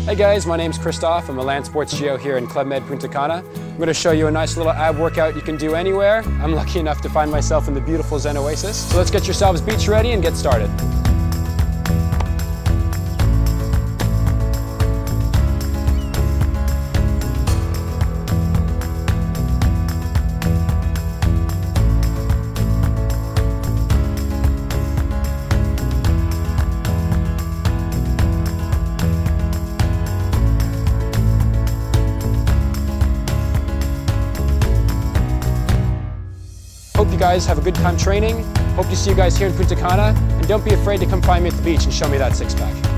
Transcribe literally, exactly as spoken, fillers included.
Hey guys, my name's Christoph. I'm a land sports geo here in Club Med Punta Cana. I'm going to show you a nice little ab workout you can do anywhere. I'm lucky enough to find myself in the beautiful Zen Oasis. So let's get yourselves beach ready and get started. Hope you guys have a good time training. Hope to see you guys here in Punta Cana. And don't be afraid to come find me at the beach and show me that six pack.